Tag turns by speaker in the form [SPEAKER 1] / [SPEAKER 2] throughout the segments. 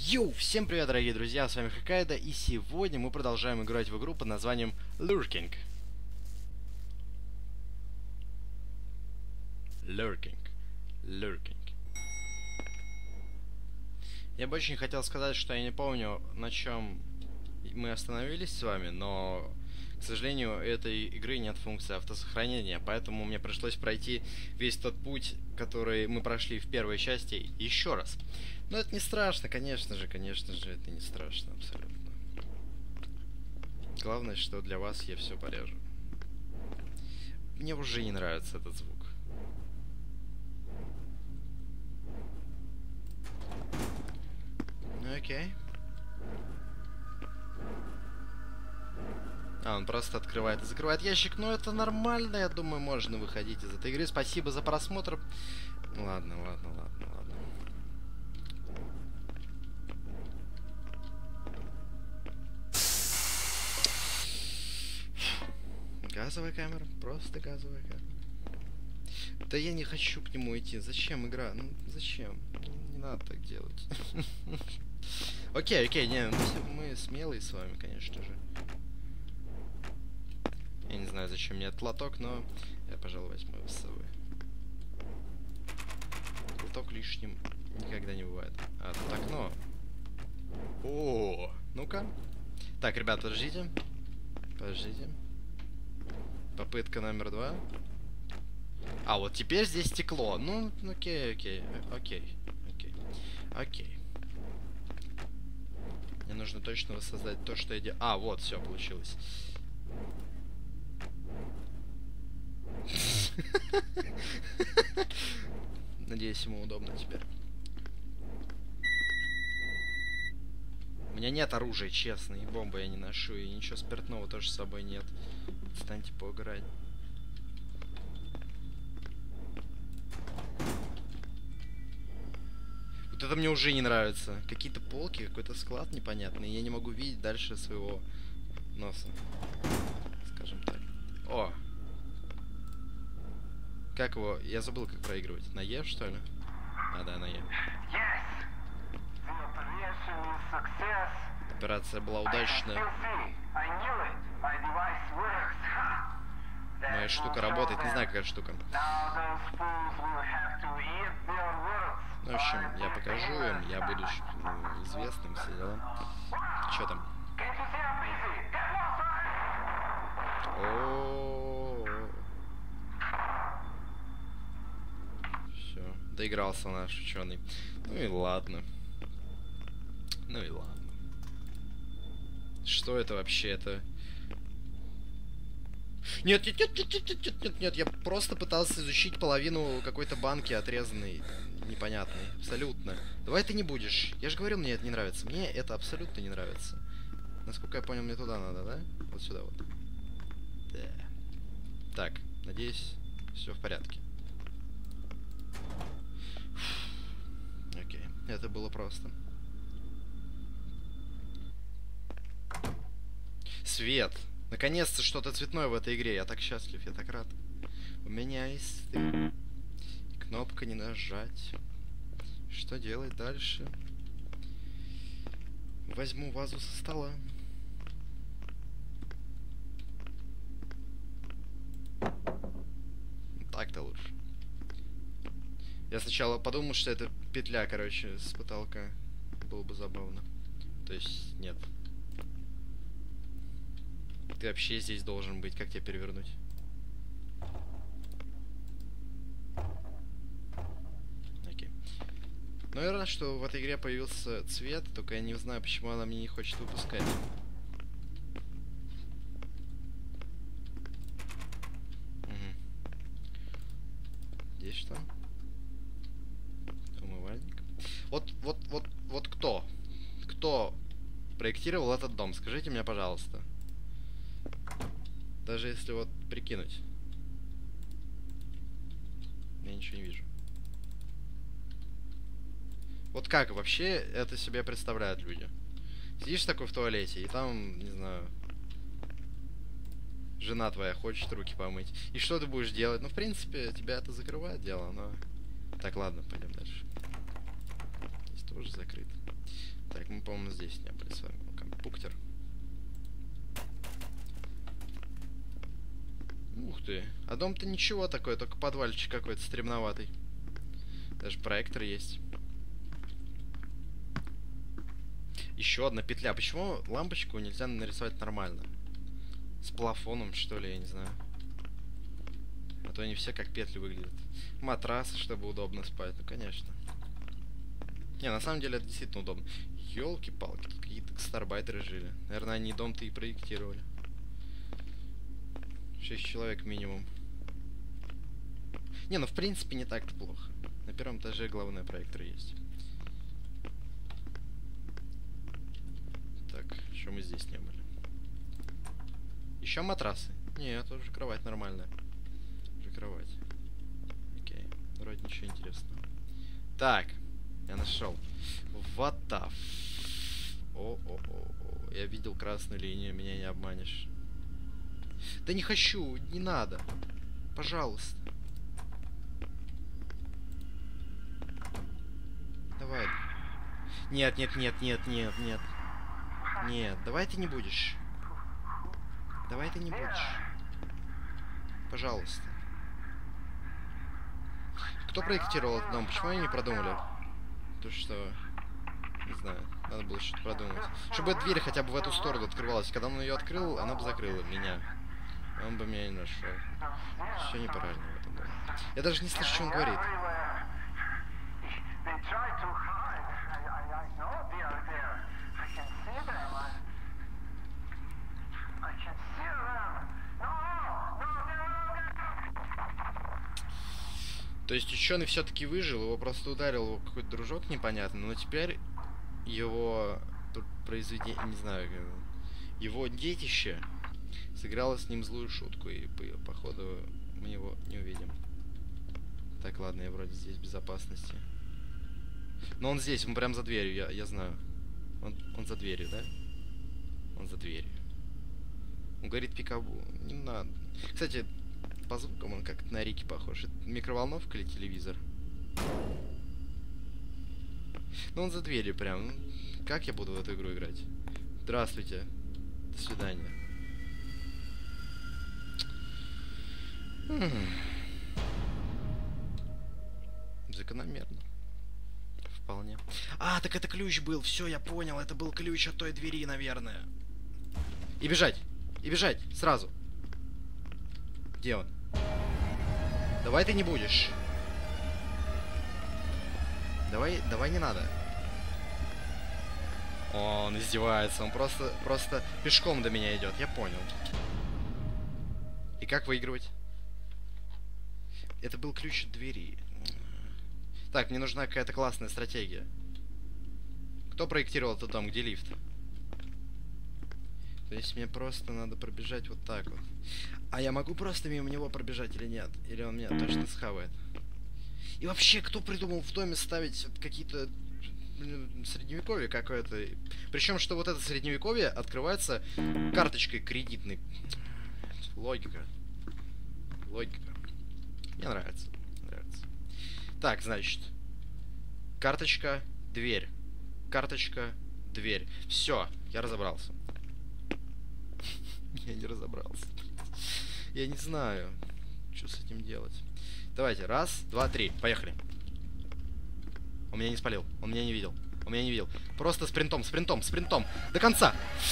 [SPEAKER 1] Йоу, всем привет, дорогие друзья, с вами Хоккайдо, и сегодня мы продолжаем играть в игру под названием Lurking. Lurking. Я бы очень хотел сказать, что я не помню, на чем мы остановились с вами, но, к сожалению, у этой игры нет функции автосохранения, поэтому мне пришлось пройти весь тот путь, который мы прошли в первой части, еще раз. Но это не страшно, конечно же, это не страшно абсолютно. Главное, что для вас я все порежу. Мне уже не нравится этот звук. Окей. Он просто открывает и закрывает ящик. Но это нормально, я думаю, можно выходить из этой игры. Спасибо за просмотр. Ладно. Газовая камера, просто газовая камера. Да я не хочу к нему идти. Зачем игра? Ну, зачем? Не надо так делать. Окей, не, мы смелые с вами, конечно же. Я не знаю, зачем мне этот лоток, но я, пожалуй, возьму его с собой. Лоток лишним никогда не бывает. А, тут окно. О, ну-ка. Так, ребят, подождите. Попытка номер 2. А, вот теперь здесь стекло. Ну, окей. Мне нужно точно воссоздать то, что я делаю. А, вот, все, получилось. Надеюсь, ему удобно теперь. У меня нет оружия, честно, и бомбы я не ношу, и ничего спиртного тоже с собой нет. Отстаньте поиграть. Вот это мне уже не нравится. Какие-то полки, какой-то склад непонятный. Я не могу видеть дальше своего носа. Скажем так. О! Как его? Я забыл, как проигрывать. На Е, что ли? А, да, на Е. Операция была удачная. Моя штука работает. Не знаю, какая штука. Ну, в общем, я покажу им. Я буду известным, все дела. Чё там? Все, доигрался наш ученый. Ну и ладно. Что это вообще? Это... Нет, я просто пытался изучить половину какой-то банки отрезанной, непонятной, абсолютно. Давай ты не будешь. Я же говорил, мне это не нравится. Мне это абсолютно не нравится. Насколько я понял, мне туда надо, да? Вот сюда вот. Да. Так, надеюсь, все в порядке. Окей, это было просто. Свет! Наконец-то что-то цветное в этой игре. Я так счастлив, я так рад. У меня есть ты. Кнопка не нажать. Что делать дальше? Возьму вазу со стола. Так-то лучше. Я сначала подумал, что это петля, короче, с потолка. Было бы забавно. То есть, нет. Ты вообще здесь должен быть. Как тебя перевернуть? Окей. Ну, я рад, что в этой игре появился цвет, только я не знаю, почему она мне не хочет выпускать. Угу. Здесь что? Умывальник. Вот кто? Кто проектировал этот дом? Скажите мне, пожалуйста. Даже если вот прикинуть. Я ничего не вижу. Вот как вообще это себе представляют люди? Сидишь такой в туалете, и там, не знаю, жена твоя хочет руки помыть. И что ты будешь делать? Ну, в принципе, тебя это закрывает дело, но... Так, ладно, пойдем дальше. Здесь тоже закрыто. Так, по-моему, здесь не были с вами. Компьютер. Ух ты. А дом-то ничего такое, только подвальчик какой-то стремноватый. Даже проектор есть. Еще одна петля. Почему лампочку нельзя нарисовать нормально? С плафоном, что ли, я не знаю. А то они все как петли выглядят. Матрас, чтобы удобно спать. Ну, конечно. Не, на самом деле это действительно удобно. Ёлки-палки, тут какие-то гастарбайтеры жили. Наверное, они дом-то и проектировали. 6 человек минимум. Не, ну в принципе не так плохо. На первом этаже главный проектор есть. Так, что мы здесь не были? Еще матрасы? Нет, уже кровать нормальная. Уже кровать. Окей, вроде ничего интересного. Так, я нашел. What the О-о-о-о. Я видел красную линию, меня не обманешь. Да не хочу, не надо. Пожалуйста. Давай. Нет, нет, нет, нет, нет, нет. Нет, давай ты не будешь. Давай ты не будешь. Пожалуйста. Кто проектировал этот дом? Почему они не продумали? То, что... Не знаю, надо было что-то продумать. Чтобы дверь хотя бы в эту сторону открывалась. Когда он ее открыл, она бы закрыла меня. Он бы меня не нашел. Все неправильно в этом доме. Я даже не слышу, что он говорит. То есть ученый все-таки выжил, его просто ударил его какой-то дружок непонятный, но теперь его произведение, не знаю, его детище сыграло с ним злую шутку, и походу мы его не увидим. Так, ладно, я вроде здесь в безопасности. Но он здесь, он прям за дверью, я знаю. Он за дверью, да? Он за дверью. Он говорит пикабу. Не надо. Кстати, по звукам он как-то на Рики похож. Это микроволновка или телевизор? Ну он за дверью прям. Как я буду в эту игру играть? Здравствуйте. До свидания. Закономерно. Вполне. А, так это ключ был. Все, я понял. Это был ключ от той двери, наверное. И бежать. И бежать. Сразу. Где он? Давай ты не будешь. Давай не надо. Он издевается. Он просто пешком до меня идет. Я понял. И как выигрывать? Это был ключ от двери. Так, мне нужна какая-то классная стратегия. Кто проектировал этот дом? Где лифт? То есть мне просто надо пробежать вот так вот. А я могу просто мимо него пробежать или нет? Или он меня точно схавает? И вообще, кто придумал в доме ставить какие-то средневековье какое-то? Причем, что вот это средневековье открывается карточкой кредитной. Логика. Логика. Мне нравится. Нравится. Так, значит. Карточка, дверь. Карточка, дверь. Все, я разобрался. Я не разобрался. Я не знаю, что с этим делать. Давайте, раз, два, три, поехали. Он меня не спалил, он меня не видел. Он меня не видел. Просто спринтом, спринтом, спринтом. До конца.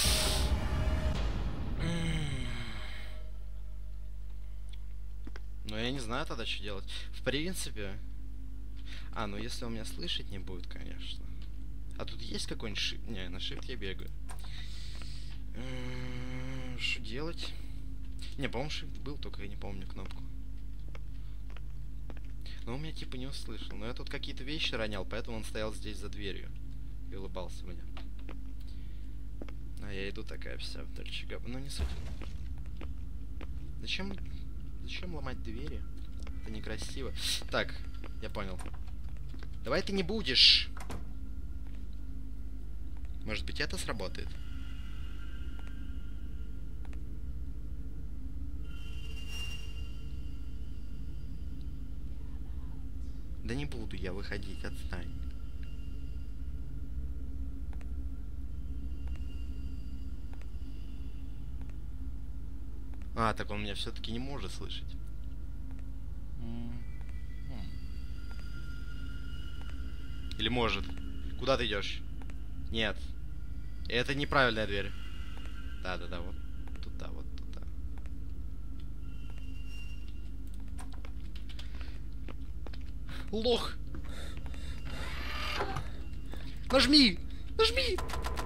[SPEAKER 1] Но я не знаю тогда, что делать. В принципе... А, ну если он меня слышать не будет, конечно. А тут есть какой-нибудь shift? Не, на shift я бегаю. Что делать? Не, по-моему, shift был, только я не помню кнопку. Но он меня типа не услышал. Но я тут какие-то вещи ронял, поэтому он стоял здесь за дверью. И улыбался мне. А я иду такая вся вдоль чага. Ну не суть. Зачем ломать двери? Это некрасиво. Так, я понял. Давай ты не будешь. Может быть, это сработает? Да не буду я выходить, отстань. А, так он меня все-таки не может слышать. Или может? Куда ты идешь? Нет. Это неправильная дверь. Да-да-да, вот туда, вот туда. Лох! Нажми! Нажми!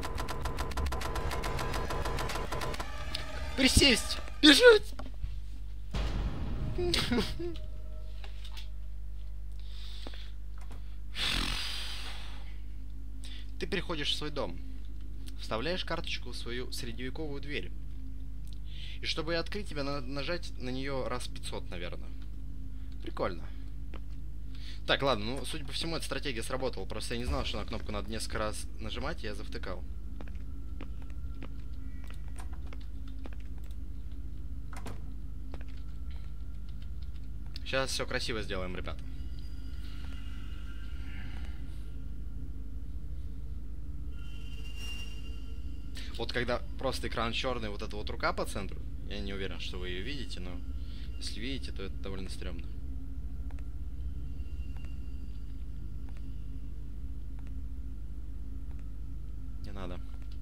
[SPEAKER 1] Присесть! Бежать! Ты переходишь в свой дом. Вставляешь карточку в свою средневековую дверь. И чтобы ее открыть, тебе надо нажать на нее раз 500, наверное. Прикольно. Так, ладно, ну, судя по всему, эта стратегия сработала. Просто я не знал, что на кнопку надо несколько раз нажимать, и я завтыкал. Сейчас все красиво сделаем, ребята. Вот когда просто экран черный, вот эта вот рука по центру, я не уверен, что вы ее видите, но если видите, то это довольно стрёмно. Не надо.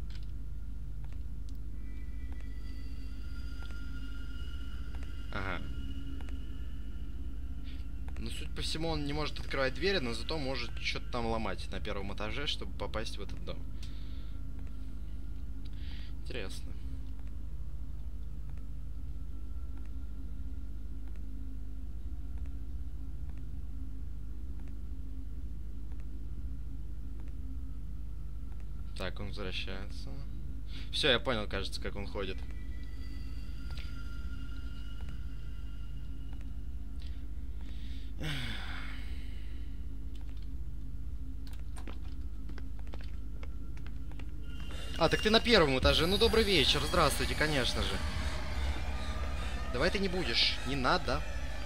[SPEAKER 1] Ага. Ну, судя по всему, он не может открывать двери, но зато может что-то там ломать на первом этаже, чтобы попасть в этот дом. Интересно. Так, он возвращается. Все, я понял, кажется, как он ходит. А, так ты на первом этаже. Ну, добрый вечер. Здравствуйте, конечно же. Давай ты не будешь. Не надо.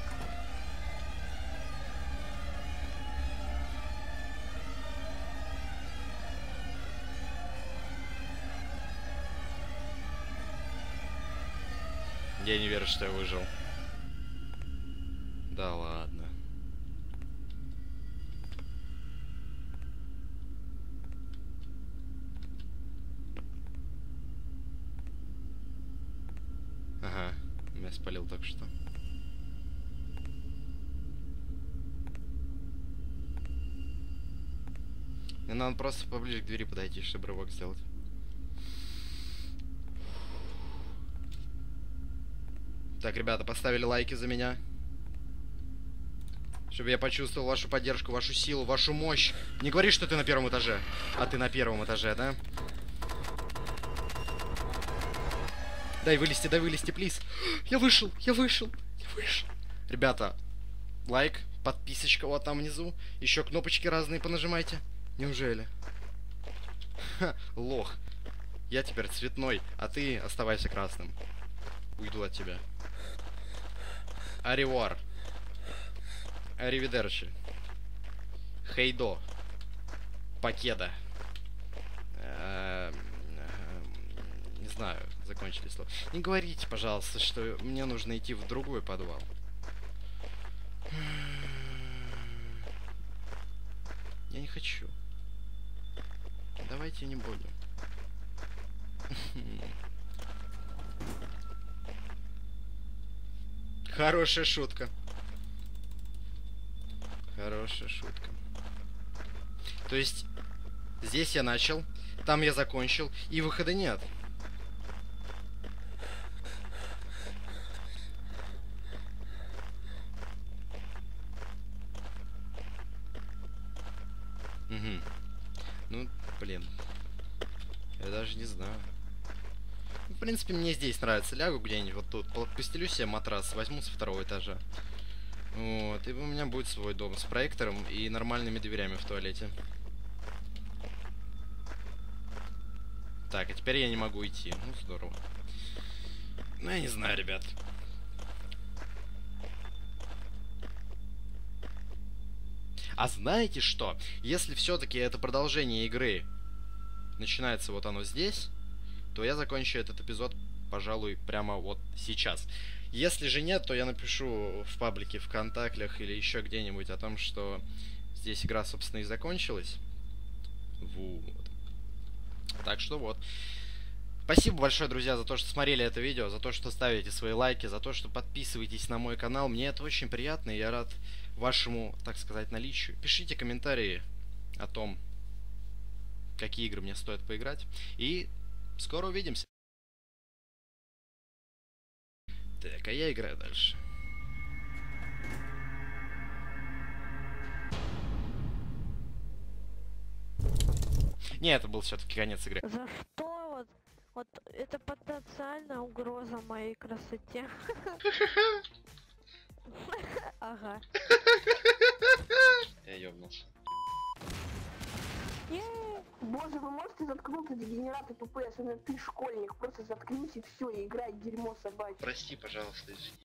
[SPEAKER 1] Я не верю, что я выжил. Да ладно. Ага, меня спалил только что. Мне надо просто поближе к двери подойти, чтобы рывок сделать. Так, ребята, поставили лайки за меня. Чтобы я почувствовал вашу поддержку, вашу силу, вашу мощь. Не говори, что ты на первом этаже. А ты на первом этаже, да? Дай вылезти, плиз. Я вышел. Ребята, лайк, подписочка вот там внизу. Еще кнопочки разные понажимайте. Неужели? Ха, лох. Я теперь цветной, а ты оставайся красным. Уйду от тебя. Аривуар. Аривидерчи. Хейдо. Покеда. Не знаю, закончились слова. Не говорите, пожалуйста, что мне нужно идти в другой подвал. Я не хочу. Давайте не будем. Хорошая шутка. Хорошая шутка. То есть, здесь я начал, там я закончил, и выхода нет. Угу. Ну, блин. Я даже не знаю. В принципе, мне здесь нравится. Лягу где-нибудь вот тут. Постелю себе матрас, возьму со второго этажа. Вот. И у меня будет свой дом с проектором и нормальными дверями в туалете. Так, а теперь я не могу идти. Ну, здорово. Ну, я не знаю, ребят. А знаете что? Если все-таки это продолжение игры начинается вот оно здесь, то я закончу этот эпизод пожалуй, прямо вот сейчас. Если же нет, то я напишу в паблике ВКонтактах или еще где-нибудь о том, что здесь игра, собственно, и закончилась. Вот. Так что вот. Спасибо большое, друзья, за то, что смотрели это видео, за то, что ставите свои лайки, за то, что подписываетесь на мой канал. Мне это очень приятно, и я рад вашему, так сказать, наличию. Пишите комментарии о том, какие игры мне стоит поиграть. И скоро увидимся. Так, а я играю дальше. Не, это был все-таки конец игры.
[SPEAKER 2] За что вот? Вот это потенциальная угроза моей красоте. Ага.
[SPEAKER 1] Я ёбнулся.
[SPEAKER 3] Боже, вы можете заткнуться, дегенераты тупые, особенно ты, школьник, просто заткнись и все, и играй дерьмо собачье.
[SPEAKER 1] Прости, пожалуйста, извини.